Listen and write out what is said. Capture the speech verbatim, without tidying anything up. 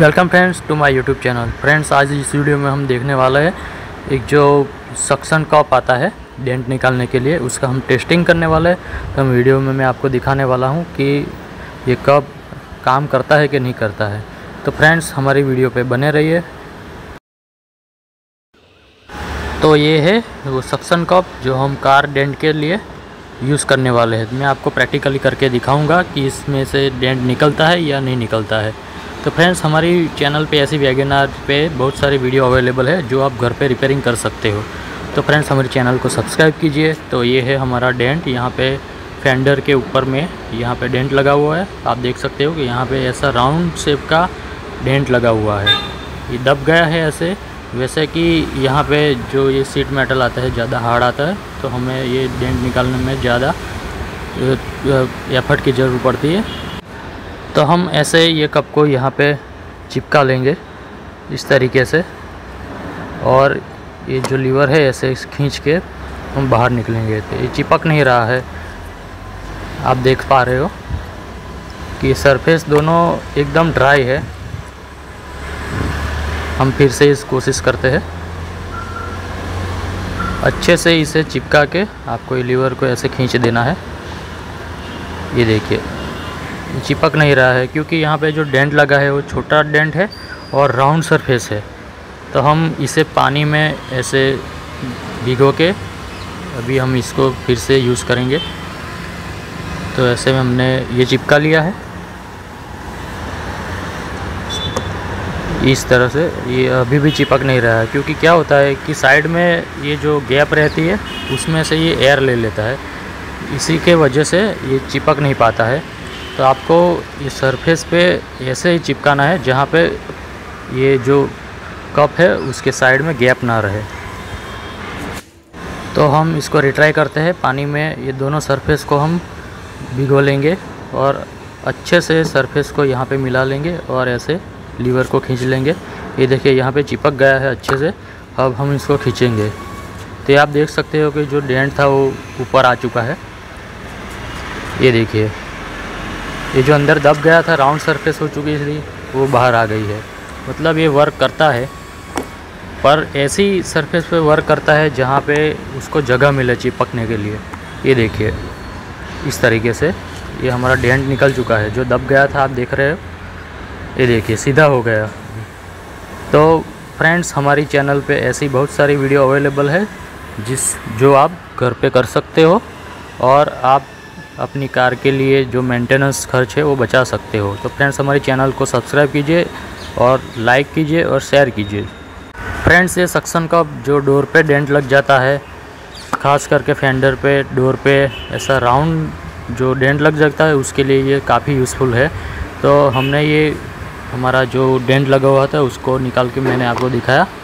Welcome friends to my YouTube channel. Friends, आज इस video में हम देखने वाला है एक जो सक्शन कप आता है डेंट निकालने के लिए, उसका हम टेस्टिंग करने वाले हैं। तो हम वीडियो में मैं आपको दिखाने वाला हूं कि ये कप काम करता है कि नहीं करता है। तो फ्रेंड्स, हमारी वीडियो पे बने रहिए। तो ये है वो सक्शन कप जो हम कार डेंट के लिए यूज़ करने वाले हैं। मैं आपको प्रैक्टिकली करके दिखाऊंगा कि इसमें से डेंट निकलता है या नहीं निकलता है। तो फ्रेंड्स, हमारी चैनल पे ऐसी वैगनआर पे बहुत सारी वीडियो अवेलेबल है जो आप घर पे रिपेयरिंग कर सकते हो। तो फ्रेंड्स, हमारे चैनल को सब्सक्राइब कीजिए। तो ये है हमारा डेंट, यहाँ पे फेंडर के ऊपर में यहाँ पे डेंट लगा हुआ है। आप देख सकते हो कि यहाँ पे ऐसा राउंड शेप का डेंट लगा हुआ है। ये दब गया है ऐसे, वैसे कि यहाँ पे जो ये सीट मेटल आता है ज़्यादा हार्ड आता है, तो हमें ये डेंट निकालने में ज़्यादा एफर्ट की ज़रूरत पड़ती है। तो हम ऐसे ये कप को यहाँ पे चिपका लेंगे इस तरीके से, और ये जो लीवर है ऐसे खींच के हम बाहर निकलेंगे। तो ये चिपक नहीं रहा है, आप देख पा रहे हो कि सरफेस दोनों एकदम ड्राई है। हम फिर से इस कोशिश करते हैं अच्छे से इसे चिपका के। आपको ये लीवर को ऐसे खींच देना है। ये देखिए, चिपक नहीं रहा है क्योंकि यहाँ पे जो डेंट लगा है वो छोटा डेंट है और राउंड सरफेस है। तो हम इसे पानी में ऐसे भिगो के अभी हम इसको फिर से यूज़ करेंगे। तो ऐसे में हमने ये चिपका लिया है इस तरह से। ये अभी भी चिपक नहीं रहा है क्योंकि क्या होता है कि साइड में ये जो गैप रहती है उसमें से ये एयर ले लेता है, इसी के वजह से ये चिपक नहीं पाता है। तो आपको ये सरफेस पे ऐसे ही चिपकाना है जहाँ पे ये जो कप है उसके साइड में गैप ना रहे। तो हम इसको रिट्राई करते हैं पानी में। ये दोनों सरफेस को हम भिगो लेंगे और अच्छे से सरफेस को यहाँ पे मिला लेंगे और ऐसे लीवर को खींच लेंगे। ये देखिए, यहाँ पे चिपक गया है अच्छे से। अब हम इसको खींचेंगे तो आप देख सकते हो कि जो डेंट था वो ऊपर आ चुका है। ये देखिए, ये जो अंदर दब गया था राउंड सरफेस हो चुकी थी वो बाहर आ गई है। मतलब ये वर्क करता है, पर ऐसी सरफेस पे वर्क करता है जहाँ पे उसको जगह मिले चिपकने के लिए। ये देखिए, इस तरीके से ये हमारा डेंट निकल चुका है। जो दब गया था आप देख रहे हो, ये देखिए सीधा हो गया। तो फ्रेंड्स, हमारी चैनल पे ऐसी बहुत सारी वीडियो अवेलेबल है जिस जो आप घर पे कर सकते हो और आप अपनी कार के लिए जो मेंटेनेंस खर्च है वो बचा सकते हो। तो फ्रेंड्स, हमारे चैनल को सब्सक्राइब कीजिए और लाइक कीजिए और शेयर कीजिए। फ्रेंड्स, ये सक्शन कप जो डोर पे डेंट लग जाता है, ख़ास करके फेंडर पे, डोर पे ऐसा राउंड जो डेंट लग जाता है, उसके लिए ये काफ़ी यूज़फुल है। तो हमने ये हमारा जो डेंट लगा हुआ था उसको निकाल के मैंने आपको दिखाया।